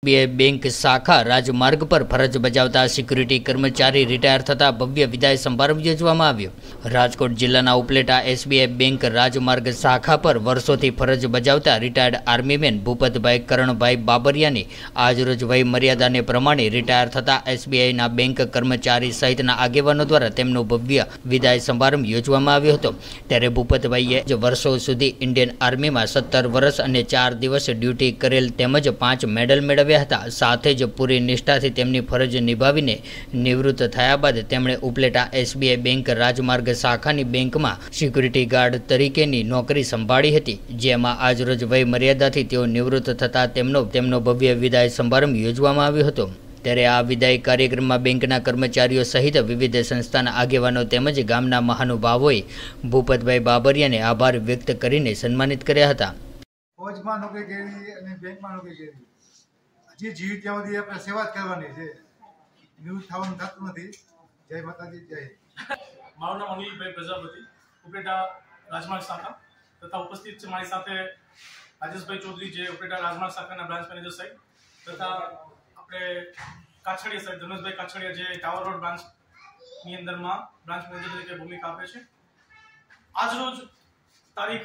SBI bank शाखा राजमार्ग पर फरज बजावता सिक्युरिटी कर्मचारी रिटायर थता भव्य विदाय समारंभ योजવામાં આવ્યો। રાજકોટ જિલ્લાના ઉપલેટા એસબીઆઈ બેંક રાજમાર્ગ શાખા પર વર્ષોથી ફરજ બજાવતા રિટાયર્ડ આર્મીમેન ભૂપતભાઈ કરણભાઈ બાબરિયાની આજરોજ વય મર્યાદાને પ્રમાણે રિટાયર થતા એસબીઆઈના બેંક કર્મચારી સહિતના આગેવાનો દ્વારા તેમનો ભવ્ય વિદાય સમારંભ યોજવામાં આવ્યો હતો। ત્યારે ભૂપતભાઈએ વર્ષો સુધી ઇન્ડિયન આર્મીમાં 17 વર્ષ અને 4 દિવસ ડ્યુટી કરેલ તેમજ 5 મેડલ મેળવ્યા હતા। સાથે જ પૂરી નિષ્ઠાથી તેમની ફરજ નિભાવીને નિવૃત્ત થયા બાદ તેમણે ઉપલેટા એસબીઆઈ બેંક રાજમાર્ગ શાખાની બેંકમાં સિક્યુરિટી ગાર્ડ તરીકેની નોકરી સંભાળી હતી, જેમાં આજરોજ વય મર્યાદાથી તેઓ નિવૃત્ત થતા તેમનો ભવ્ય વિદાય સમારંભ યોજવામાં આવ્યો હતો। ત્યારે આ વિદાય કાર્યક્રમમાં બેંકના કર્મચારીઓ સહિત વિવિધ સંસ્થાના આગેવાનો તેમજ ગામના મહાનુભાવોએ ભૂપતભાઈ બાબરિયાને આભાર વ્યક્ત કરીને સન્માનિત કર્યા હતા। ફોજમાં નોકરી કરી અને બેંકમાં નોકરી કરી હજી જીવ ત્યાં સુધી આપણે સેવા જ કરવાની છે, નિવૃત્ત થવાનું થતું નથી। જય માતાજી, જય હિન્દ। મારું નામ અનિલભાઈ પ્રજાપતિ, ઉપલેટા રાજમાર્ગ શાખા તથા ઉપસ્થિત છે મારી સાથે રાજેશભાઈ ચૌધરી જે ઉપલેટા રાજમાર્ગ શાખાના બ્રાન્ચ મેનેજર સાહેબ તથા આપણે કાછડિયા સાહેબ ધનુષભાઈ કાછડિયા જે ટાવર રોડ બ્રાન્ચની અંદરમાં બ્રાન્ચ મેનેજર તરીકે ભૂમિકા આપે છે। આજરોજ તારીખ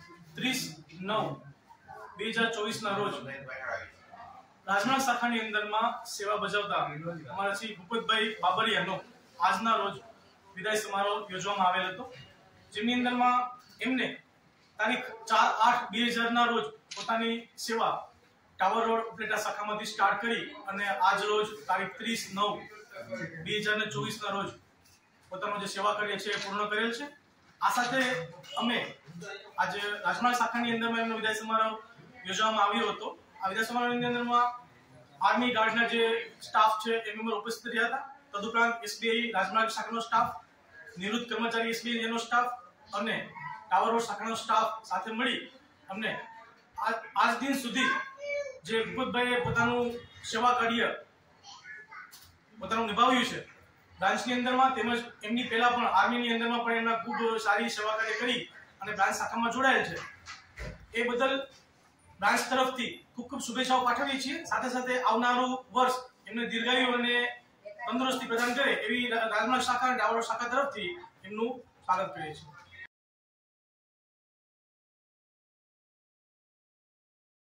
30/9/2024 રોજ રાજમાર્ગ શાખાની અંદરમાં સેવા બજાવતા અમારા શ્રી ભૂપતભાઈ બાબરિયાનો આજના રોજ વિદાય સમારોહ યોજવામાં આવેલ હતો, જેની અંદરમાં એમને તારીખ 4/8/2000 રોજ પોતાની સેવા ટાવર રોડ ઉપલેટા શાખામાંથી સ્ટાર્ટ કરી અને આજ રોજ તારીખ 30/9/2024 રોજ પોતાનો જે સેવા કાર્ય છે એ પૂર્ણ કરેલ છે। આ સાથે અમે આજે રાજમાર્ગ શાખાની અંદરમાં એમનો વિદાય સમારોહ યોજવામાં આવ્યો હતો। આ વિદાય સમારોહની અંદરમાં આર્મી ગાર્ડના જે સ્ટાફ છે એ મેમ્બર ઉપસ્થિત રહ્યા હતા। તદુપરાંત એસબીઆઈ રાજમાર્ગ શાખાનો સ્ટાફ, નિવૃત્ત કર્મચારી એસબીઆઈનો સ્ટાફ અને ટાવર રોડ શાખાનો સ્ટાફ સાથે મળી અમને આજ દિન સુધી જે ભૂપતભાઈએ પોતાનું સેવા કાર્ય પોતાનું નિભાવ્યું છે બ્રાન્ચની અંદરમાં તેમજ એમની પહેલા પણ આર્મીની અંદરમાં પણ એમના ખૂબ સારી સેવા કાર્ય કરી અને બ્રાન્ચ શાખામાં જોડાયેલ છે, એ બદલ બ્રાન્ચ તરફથી ખૂબ ખૂબ શુભેચ્છાઓ પાઠવીએ છીએ। સાથે સાથે આવનારું વર્ષ એમને દીર્ઘાયુ અને તંદુરસ્તી પ્રદાન કરે એવી રાજમાર્ગ શાખા અને ટાવર રોડ શાખા તરફથી એમનું સ્વાગત કરીએ છીએ।